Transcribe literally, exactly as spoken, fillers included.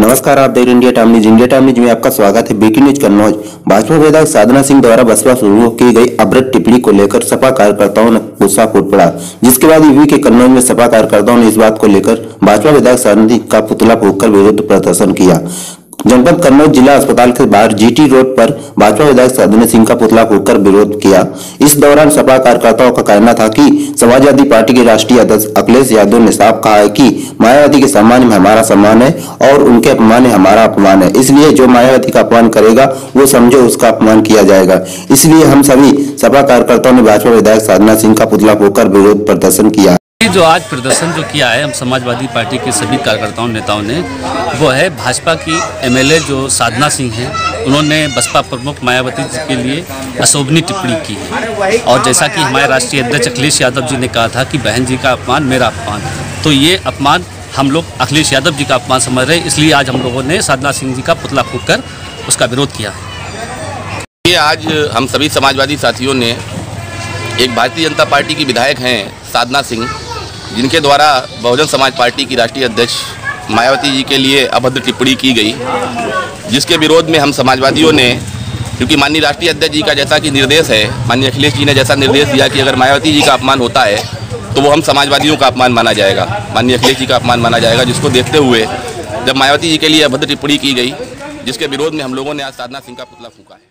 नमस्कार, आप देख रहे हैं India time news. India time news में आपका स्वागत है। Breaking news Kannauj. भाजपा विधायक साधना सिंह द्वारा बसपा शुरू की गई अभद्र टिप्पणी को लेकर सपा कार्यकर्ताओं ने गुस्सा फूट पड़ा, जिसके बाद यूपी के कन्नौज में सपा कार्यकर्ताओं ने इस बात को लेकर भाजपा विधायक साधना सिंह का पुतला फूंककर विरोध प्रदर्शन किया। जनपद कन्नौज जिला अस्पताल के बाहर जीटी रोड पर भाजपा विधायक साधना सिंह का पुतला फूंककर विरोध किया। इस दौरान सपा कार्यकर्ताओं का कहना था कि समाजवादी पार्टी के राष्ट्रीय अध्यक्ष अखिलेश यादव ने साफ कहा है कि मायावती के सम्मान में हमारा सम्मान है और उनके अपमान में हमारा अपमान है। इसलिए जो मायावती का अपमान करेगा वो समझो उसका अपमान किया जाएगा। इसलिए हम सभी सपा कार्यकर्ताओं ने भाजपा विधायक साधना सिंह का पुतला फूंककर विरोध प्रदर्शन किया। जो आज प्रदर्शन जो किया है हम समाजवादी पार्टी के सभी कार्यकर्ताओं नेताओं ने, वो है भाजपा की एमएलए जो साधना सिंह हैं, उन्होंने बसपा प्रमुख मायावती जी के लिए अशोभनीय टिप्पणी की है। और जैसा कि हमारे राष्ट्रीय अध्यक्ष अखिलेश यादव जी ने कहा था कि बहन जी का अपमान मेरा अपमान, तो ये अपमान हम लोग अखिलेश यादव जी का अपमान समझ रहे हैं। इसलिए आज हम लोगों ने साधना सिंह जी का पुतला फूंककर उसका विरोध किया है। ये आज हम सभी समाजवादी साथियों ने एक भारतीय जनता पार्टी की विधायक हैं साधना सिंह, जिनके द्वारा बहुजन समाज पार्टी की राष्ट्रीय अध्यक्ष मायावती जी के लिए अभद्र टिप्पणी की गई, जिसके विरोध में हम समाजवादियों ने, क्योंकि माननीय राष्ट्रीय अध्यक्ष जी का जैसा कि निर्देश है, माननीय अखिलेश जी ने जैसा निर्देश दिया कि अगर मायावती जी का अपमान होता है तो वो हम समाजवादियों का अपमान माना जाएगा, माननीय अखिलेश जी का अपमान माना जाएगा। जिसको देखते हुए जब मायावती जी के लिए अभद्र टिप्पणी की गई, जिसके विरोध में हम लोगों ने आज साधना सिंह का पुतला फूंका है।